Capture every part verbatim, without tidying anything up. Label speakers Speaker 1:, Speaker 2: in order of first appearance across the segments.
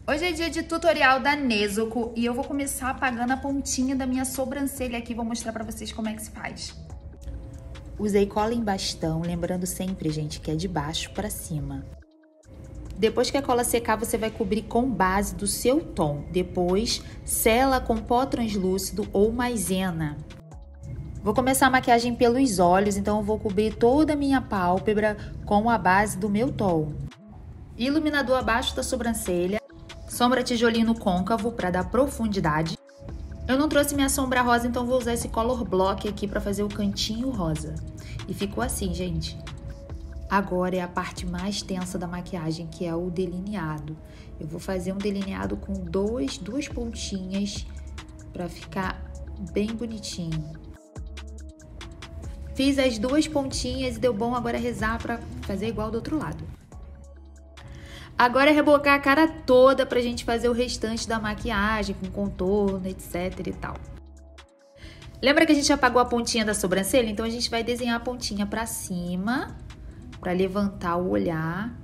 Speaker 1: Hoje é dia de tutorial da Nezuko e eu vou começar apagando a pontinha da minha sobrancelha aqui. Vou mostrar pra vocês como é que se faz. Usei cola em bastão, lembrando sempre, gente, que é de baixo pra cima. Depois que a cola secar, você vai cobrir com base do seu tom. Depois, sela com pó translúcido ou maisena. Vou começar a maquiagem pelos olhos, então eu vou cobrir toda a minha pálpebra com a base do meu tom. Iluminador abaixo da sobrancelha. Sombra tijolinho côncavo para dar profundidade. Eu não trouxe minha sombra rosa, então vou usar esse Color Block aqui para fazer o cantinho rosa. E ficou assim, gente. Agora é a parte mais tensa da maquiagem, que é o delineado. Eu vou fazer um delineado com dois, duas pontinhas para ficar bem bonitinho. Fiz as duas pontinhas e deu bom, agora rezar para fazer igual do outro lado. Agora é rebocar a cara toda pra gente fazer o restante da maquiagem, com contorno, etc e tal. Lembra que a gente apagou a pontinha da sobrancelha? Então a gente vai desenhar a pontinha pra cima, pra levantar o olhar.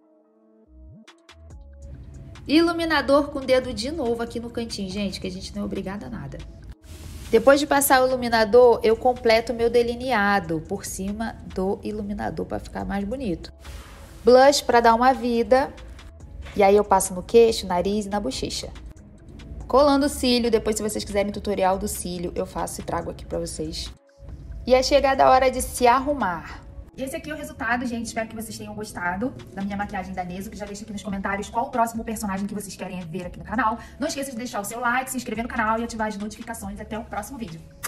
Speaker 1: Iluminador com o dedo de novo aqui no cantinho, gente, que a gente não é obrigada a nada. Depois de passar o iluminador, eu completo o meu delineado por cima do iluminador para ficar mais bonito. Blush para dar uma vida. E aí eu passo no queixo, nariz e na bochecha. Colando o cílio, depois se vocês quiserem tutorial do cílio, eu faço e trago aqui para vocês. E é chegada a hora de se arrumar. Esse aqui é o resultado, gente. Espero que vocês tenham gostado da minha maquiagem da Nezuko. Já deixa aqui nos comentários qual o próximo personagem que vocês querem ver aqui no canal. Não esqueça de deixar o seu like, se inscrever no canal e ativar as notificações. Até o próximo vídeo.